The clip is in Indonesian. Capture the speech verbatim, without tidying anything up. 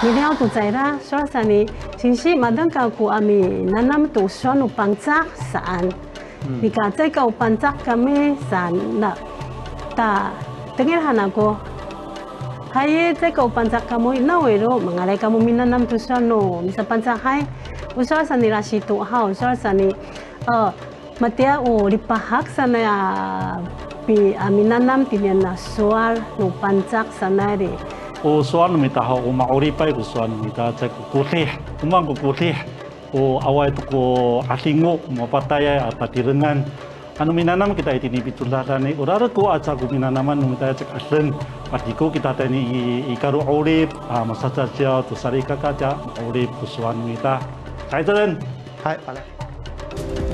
Milihau tu zaira soal sani singsi madang kau ku ami nanam tu suanu pancak saan. Jika cai kau pancak kami san na ta tengir hanago. Hai cai kau pancak kamu ina wero mengalai kamu minanam tu suanu misa pancak hai usol sani rasi tu hau usol sani uh, matia u lipahak sana ya pi ami nanam tinian na soal nu pancak sanari. O soan mita ha o maoripai ko soan mita cha ko kutih umang ko kutih o awai to ko asingo mapataya apatirengan anu minanam kita itini pitulatan ni urara ko aca ko minanaman mita cha aslen patiko kita tani ikaru orip masacha cha to sarika kaca orip ko soan mita hai jalan hai pala